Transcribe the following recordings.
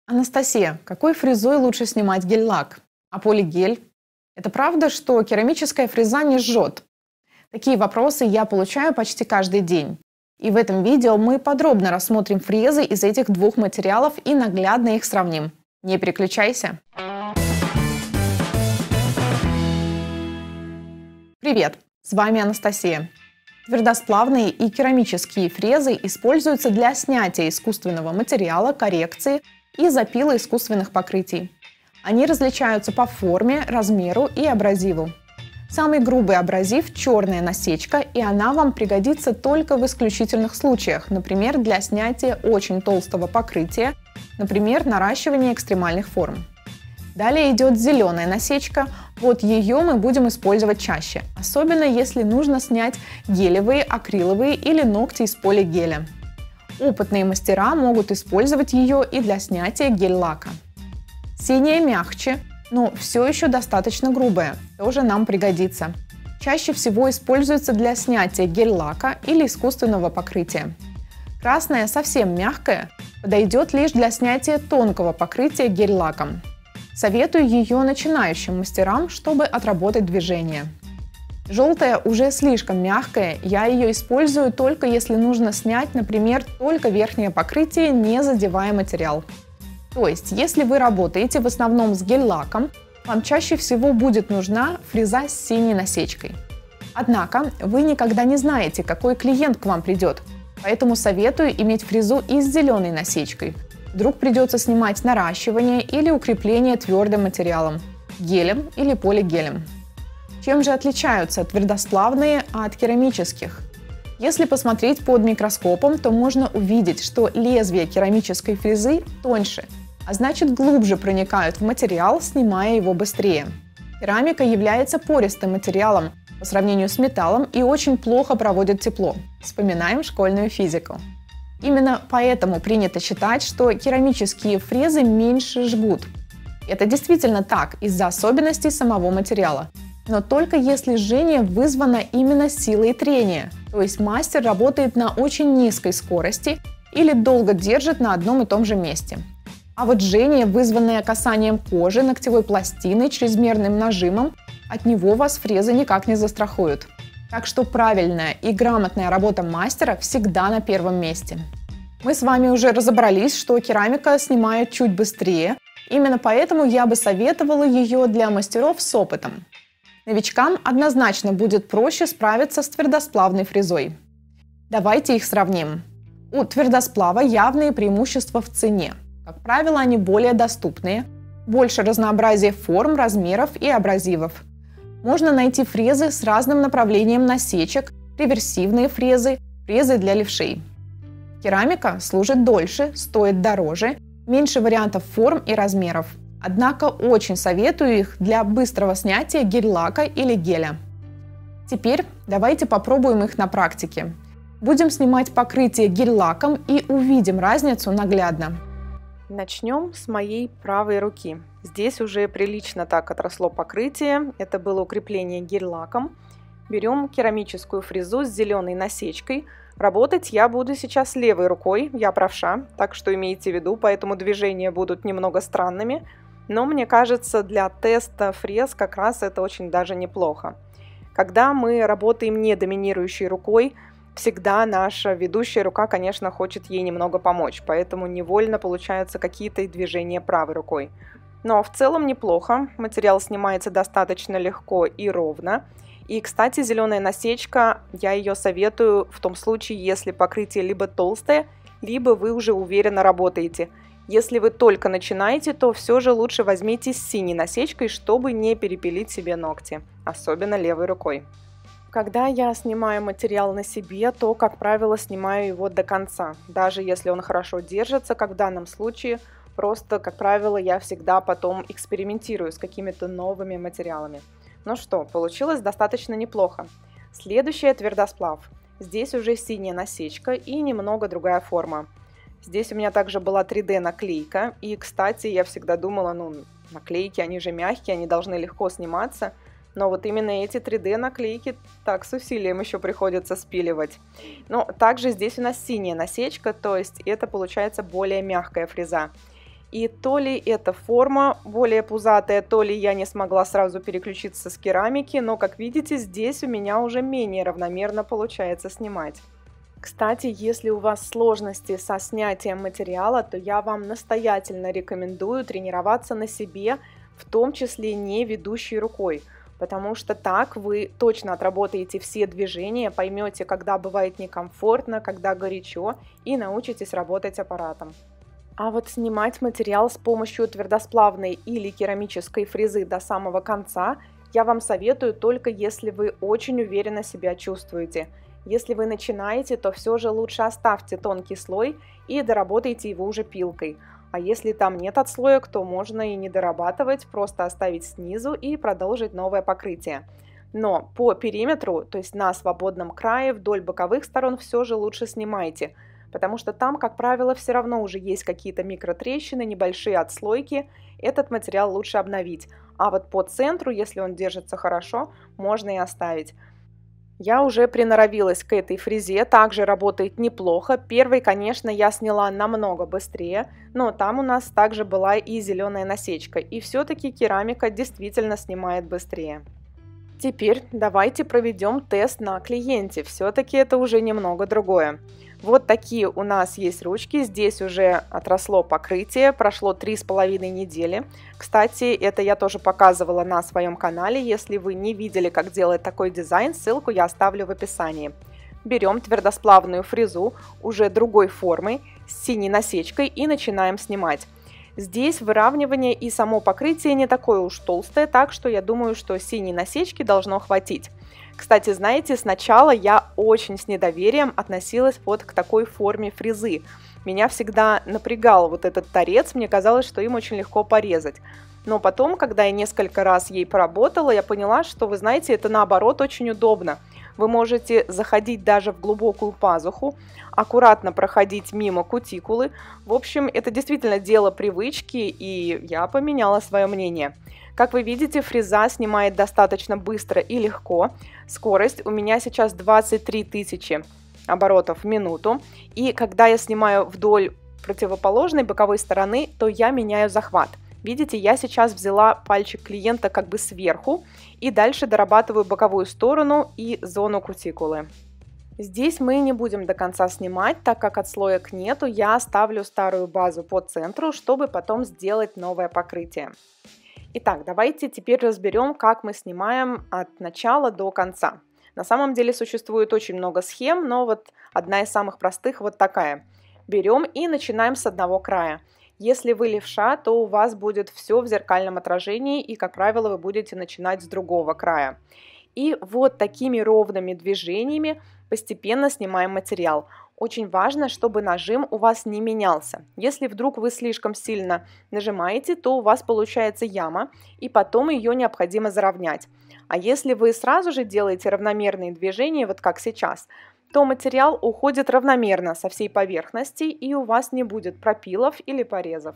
Анастасия, какой фрезой лучше снимать гель-лак? А полигель? Это правда, что керамическая фреза не жжет? Такие вопросы я получаю почти каждый день. И в этом видео мы подробно рассмотрим фрезы из этих двух материалов и наглядно их сравним. Не переключайся! Привет! С вами Анастасия. Твердосплавные и керамические фрезы используются для снятия искусственного материала, коррекции и запила искусственных покрытий. Они различаются по форме, размеру и абразиву. Самый грубый абразив – черная насечка, и она вам пригодится только в исключительных случаях, например, для снятия очень толстого покрытия, например, наращивания экстремальных форм. Далее идет зеленая насечка. Вот ее мы будем использовать чаще, особенно если нужно снять гелевые, акриловые или ногти из полигеля. Опытные мастера могут использовать ее и для снятия гель-лака. Синяя мягче, но все еще достаточно грубая, тоже нам пригодится. Чаще всего используется для снятия гель-лака или искусственного покрытия. Красная совсем мягкая, подойдет лишь для снятия тонкого покрытия гель-лаком. Советую ее начинающим мастерам, чтобы отработать движение. Желтая уже слишком мягкая, я ее использую только если нужно снять, например, только верхнее покрытие, не задевая материал. То есть, если вы работаете в основном с гель-лаком, вам чаще всего будет нужна фреза с синей насечкой. Однако, вы никогда не знаете, какой клиент к вам придет, поэтому советую иметь фрезу и с зеленой насечкой. Вдруг придется снимать наращивание или укрепление твердым материалом – гелем или полигелем. Чем же отличаются твердосплавные от керамических? Если посмотреть под микроскопом, то можно увидеть, что лезвия керамической фрезы тоньше, а значит глубже проникают в материал, снимая его быстрее. Керамика является пористым материалом по сравнению с металлом и очень плохо проводит тепло. Вспоминаем школьную физику. Именно поэтому принято считать, что керамические фрезы меньше жгут. Это действительно так из-за особенностей самого материала. Но только если жжение вызвано именно силой трения, то есть мастер работает на очень низкой скорости или долго держит на одном и том же месте. А вот жжение, вызванное касанием кожи, ногтевой пластины, чрезмерным нажимом, от него вас фрезы никак не застрахуют. Так что правильная и грамотная работа мастера всегда на первом месте. Мы с вами уже разобрались, что керамика снимает чуть быстрее, именно поэтому я бы советовала ее для мастеров с опытом. Новичкам однозначно будет проще справиться с твердосплавной фрезой. Давайте их сравним. У твердосплава явные преимущества в цене. Как правило, они более доступные, больше разнообразия форм, размеров и абразивов. Можно найти фрезы с разным направлением насечек, реверсивные фрезы, фрезы для левшей. Керамика служит дольше, стоит дороже, меньше вариантов форм и размеров. Однако очень советую их для быстрого снятия гель-лака или геля. Теперь давайте попробуем их на практике. Будем снимать покрытие гель-лаком и увидим разницу наглядно. Начнем с моей правой руки. Здесь уже прилично так отросло покрытие. Это было укрепление гель-лаком. Берем керамическую фрезу с зеленой насечкой. Работать я буду сейчас левой рукой, я правша, так что имейте в виду, поэтому движения будут немного странными. Но мне кажется, для теста фрез как раз это очень даже неплохо. Когда мы работаем не доминирующей рукой, всегда наша ведущая рука, конечно, хочет ей немного помочь, поэтому невольно получаются какие-то движения правой рукой. Но в целом неплохо, материал снимается достаточно легко и ровно. И, кстати, зеленая насечка, я ее советую в том случае, если покрытие либо толстое, либо вы уже уверенно работаете. Если вы только начинаете, то все же лучше возьмите с синей насечкой, чтобы не перепилить себе ногти, особенно левой рукой. Когда я снимаю материал на себе, то, как правило, снимаю его до конца. Даже если он хорошо держится, как в данном случае, просто, как правило, я всегда потом экспериментирую с какими-то новыми материалами. Ну что, получилось достаточно неплохо. Следующее твердосплав. Здесь уже синяя насечка и немного другая форма. Здесь у меня также была 3D наклейка. И, кстати, я всегда думала, наклейки, они же мягкие, они должны легко сниматься. Но вот именно эти 3D наклейки так с усилием еще приходится спиливать. Но также здесь у нас синяя насечка, то есть это получается более мягкая фреза. И то ли эта форма более пузатая, то ли я не смогла сразу переключиться с керамики, но, как видите, здесь у меня уже менее равномерно получается снимать. Кстати, если у вас сложности со снятием материала, то я вам настоятельно рекомендую тренироваться на себе, в том числе не ведущей рукой, потому что так вы точно отработаете все движения, поймете, когда бывает некомфортно, когда горячо, и научитесь работать аппаратом. А вот снимать материал с помощью твердосплавной или керамической фрезы до самого конца я вам советую только если вы очень уверенно себя чувствуете. Если вы начинаете, то все же лучше оставьте тонкий слой и доработайте его уже пилкой. А если там нет отслоек, то можно и не дорабатывать, просто оставить снизу и продолжить новое покрытие. Но по периметру, то есть на свободном крае, вдоль боковых сторон все же лучше снимайте, потому что там, как правило, все равно уже есть какие-то микротрещины, небольшие отслойки, этот материал лучше обновить. А вот по центру, если он держится хорошо, можно и оставить. Я уже приноровилась к этой фрезе, также работает неплохо. Первый, конечно, я сняла намного быстрее, но там у нас также была и зеленая насечка, и все-таки керамика действительно снимает быстрее. Теперь давайте проведем тест на клиенте, все-таки это уже немного другое. Вот такие у нас есть ручки, здесь уже отросло покрытие, прошло 3,5 недели. Кстати, это я тоже показывала на своем канале, если вы не видели, как делать такой дизайн, ссылку я оставлю в описании. Берем твердосплавную фрезу уже другой формы с синей насечкой и начинаем снимать. Здесь выравнивание и само покрытие не такое уж толстое, так что я думаю, что синей насечки должно хватить. Кстати, знаете, сначала я очень с недоверием относилась вот к такой форме фрезы. Меня всегда напрягал вот этот торец, мне казалось, что им очень легко порезать. Но потом, когда я несколько раз ей поработала, я поняла, что, вы знаете, это наоборот очень удобно. Вы можете заходить даже в глубокую пазуху, аккуратно проходить мимо кутикулы. В общем, это действительно дело привычки, и я поменяла свое мнение. Как вы видите, фреза снимает достаточно быстро и легко. Скорость у меня сейчас 23 тысячи оборотов в минуту. И когда я снимаю вдоль противоположной боковой стороны, то я меняю захват. Видите, я сейчас взяла пальчик клиента как бы сверху и дальше дорабатываю боковую сторону и зону кутикулы. Здесь мы не будем до конца снимать, так как отслоек нету, я оставлю старую базу по центру, чтобы потом сделать новое покрытие. Итак, давайте теперь разберем, как мы снимаем от начала до конца. На самом деле существует очень много схем, но вот одна из самых простых вот такая. Берем и начинаем с одного края. Если вы левша, то у вас будет все в зеркальном отражении, и, как правило, вы будете начинать с другого края. И вот такими ровными движениями постепенно снимаем материал. Очень важно, чтобы нажим у вас не менялся. Если вдруг вы слишком сильно нажимаете, то у вас получается яма, и потом ее необходимо заровнять. А если вы сразу же делаете равномерные движения, вот как сейчас, то материал уходит равномерно со всей поверхности, и у вас не будет пропилов или порезов.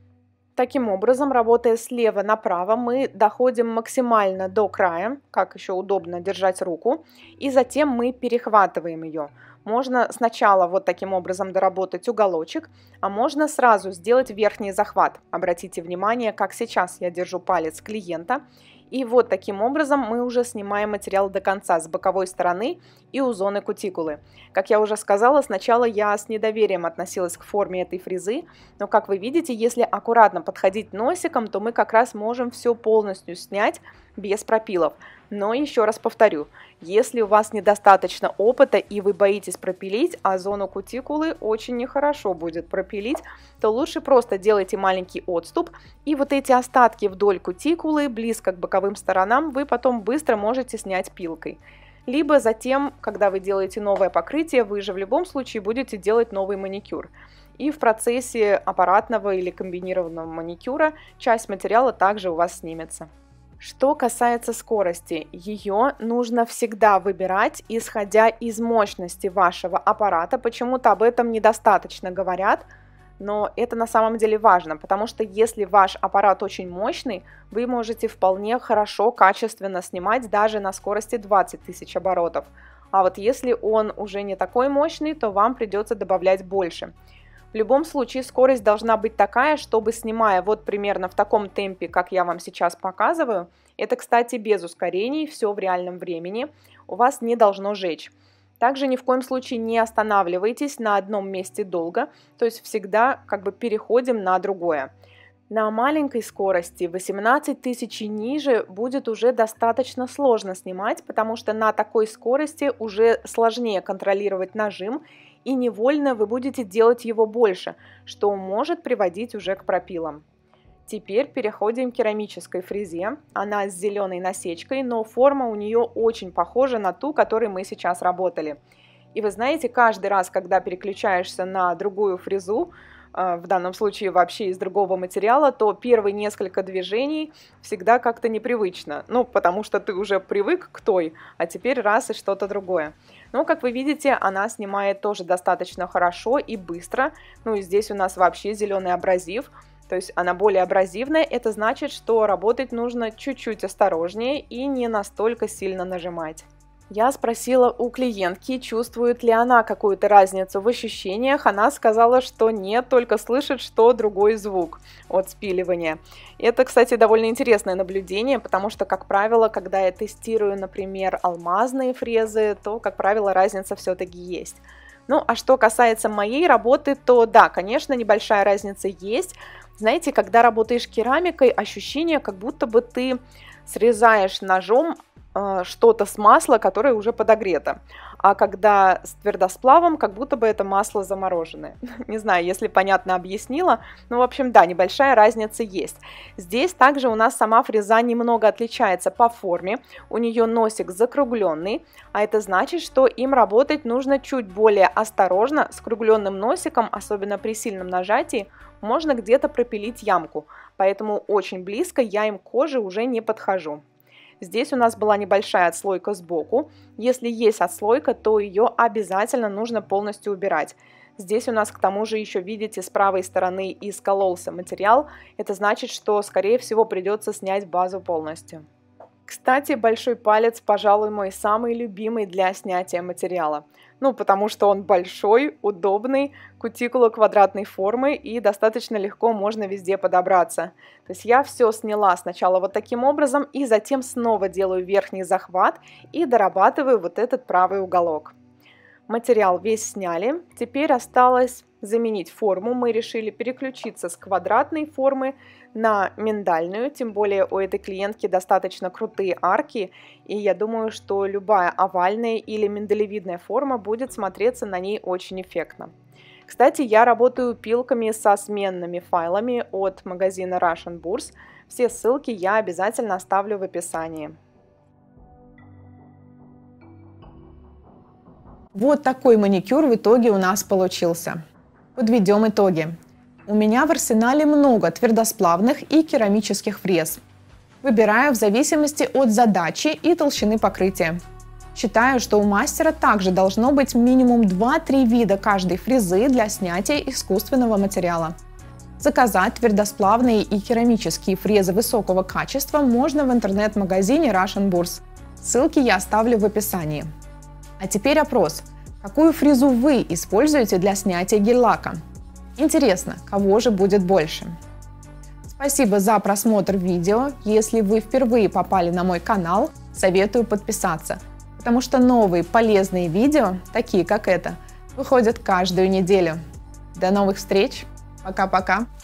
Таким образом, работая слева направо, мы доходим максимально до края, как еще удобно держать руку, и затем мы перехватываем ее. Можно сначала вот таким образом доработать уголочек, а можно сразу сделать верхний захват. Обратите внимание, как сейчас я держу палец клиента. И вот таким образом мы уже снимаем материал до конца с боковой стороны и у зоны кутикулы. Как я уже сказала, сначала я с недоверием относилась к форме этой фрезы, но как вы видите, если аккуратно подходить носиком, то мы как раз можем все полностью снять без пропилов. Но еще раз повторю, если у вас недостаточно опыта и вы боитесь пропилить, а зону кутикулы очень нехорошо будет пропилить, то лучше просто делайте маленький отступ, и вот эти остатки вдоль кутикулы, близко к боковым сторонам, вы потом быстро можете снять пилкой. Либо затем, когда вы делаете новое покрытие, вы же в любом случае будете делать новый маникюр. И в процессе аппаратного или комбинированного маникюра часть материала также у вас снимется. Что касается скорости, ее нужно всегда выбирать, исходя из мощности вашего аппарата. Почему-то об этом недостаточно говорят, но это на самом деле важно, потому что если ваш аппарат очень мощный, вы можете вполне хорошо, качественно снимать даже на скорости 20 тысяч оборотов. А вот если он уже не такой мощный, то вам придется добавлять больше. В любом случае скорость должна быть такая, чтобы, снимая вот примерно в таком темпе, как я вам сейчас показываю, это, кстати, без ускорений, все в реальном времени, у вас не должно жечь. Также ни в коем случае не останавливайтесь на одном месте долго, то есть всегда как бы переходим на другое. На маленькой скорости 18 тысяч и ниже будет уже достаточно сложно снимать, потому что на такой скорости уже сложнее контролировать нажим, и невольно вы будете делать его больше, что может приводить уже к пропилам. Теперь переходим к керамической фрезе. Она с зеленой насечкой, но форма у нее очень похожа на ту, которой мы сейчас работали. И вы знаете, каждый раз, когда переключаешься на другую фрезу, в данном случае вообще из другого материала, то первые несколько движений всегда как-то непривычно. Ну, потому что ты уже привык к той, а теперь раз и что-то другое. Но, как вы видите, она снимает тоже достаточно хорошо и быстро. Ну и здесь у нас вообще зеленый абразив. То есть она более абразивная, это значит, что работать нужно чуть-чуть осторожнее и не настолько сильно нажимать. Я спросила у клиентки, чувствует ли она какую-то разницу в ощущениях. Она сказала, что нет, только слышит, что другой звук от спиливания. Это, кстати, довольно интересное наблюдение, потому что, как правило, когда я тестирую, например, алмазные фрезы, то, как правило, разница все-таки есть. Ну, а что касается моей работы, то да, конечно, небольшая разница есть. Знаете, когда работаешь керамикой, ощущение, как будто бы ты срезаешь ножом что-то с масла, которое уже подогрето. А когда с твердосплавом, как будто бы это масло замороженное. Не знаю, если понятно объяснила. Ну, в общем, да, небольшая разница есть. Здесь также у нас сама фреза немного отличается по форме. У нее носик закругленный, а это значит, что им работать нужно чуть более осторожно. С кругленным носиком, особенно при сильном нажатии, можно где-то пропилить ямку. Поэтому очень близко я им к коже уже не подхожу. Здесь у нас была небольшая отслойка сбоку. Если есть отслойка, то ее обязательно нужно полностью убирать. Здесь у нас к тому же еще, видите, с правой стороны и скололся материал. Это значит, что, скорее всего, придется снять базу полностью. Кстати, большой палец, пожалуй, мой самый любимый для снятия материала. Ну, потому что он большой, удобный, кутикула квадратной формы и достаточно легко можно везде подобраться. То есть я все сняла сначала вот таким образом и затем снова делаю верхний захват и дорабатываю вот этот правый уголок. Материал весь сняли, теперь осталось заменить форму. Мы решили переключиться с квадратной формы на миндальную, тем более у этой клиентки достаточно крутые арки, и я думаю, что любая овальная или миндалевидная форма будет смотреться на ней очень эффектно. Кстати, я работаю пилками со сменными файлами от магазина Russian Bourse. Все ссылки я обязательно оставлю в описании. Вот такой маникюр в итоге у нас получился. Подведем итоги. У меня в арсенале много твердосплавных и керамических фрез. Выбираю в зависимости от задачи и толщины покрытия. Считаю, что у мастера также должно быть минимум 2-3 вида каждой фрезы для снятия искусственного материала. Заказать твердосплавные и керамические фрезы высокого качества можно в интернет-магазине Russian Bourse. Ссылки я оставлю в описании. А теперь опрос. Какую фрезу вы используете для снятия гель-лака? Интересно, кого же будет больше? Спасибо за просмотр видео. Если вы впервые попали на мой канал, советую подписаться, потому что новые полезные видео, такие как это, выходят каждую неделю. До новых встреч. Пока-пока.